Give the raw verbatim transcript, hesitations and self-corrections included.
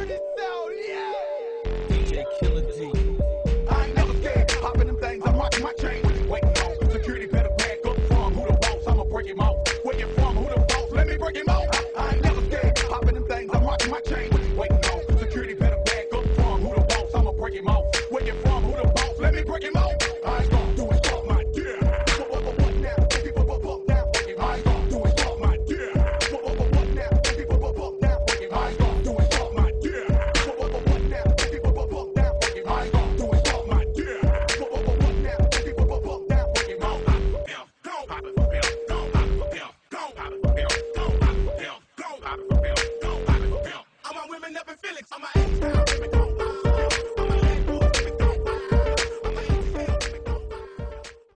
D J Killer D. I ain't never scared. Popping them things, I'm rocking my chain. Waiting on security, better back up from who the boss. I'ma break him off.